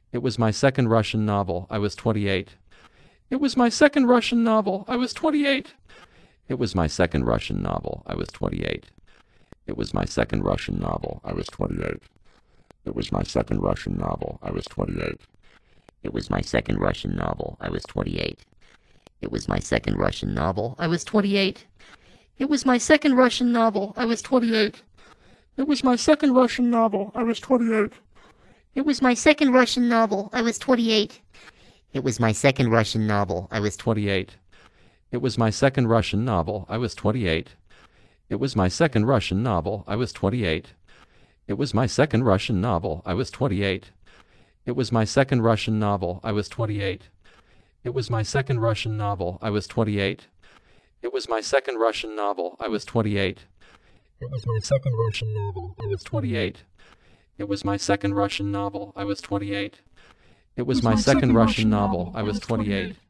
It was my second Russian novel. I was 28. It was my second Russian novel. I was 28. It was my second Russian novel. I was 28. It was my second Russian novel. I was 28. It was my second Russian novel. I was 28. It was my second Russian novel. I was 28. It was my second Russian novel. I was 28. It was my second Russian novel. I was 28. It was my second Russian novel. I was 28. It was my second Russian novel. I was 28. It was my second Russian novel. I was 28. It was my second Russian novel. I was 28. It was my second Russian novel. I was 28. It was my second Russian novel. I was 28. It was my second Russian novel. I was 28. It was my second Russian novel. I was 28. It was my second Russian novel. I was 28. It was my second Russian novel. I was 28. It was my second Russian novel. I was 28. It was my second Russian novel. I was 28.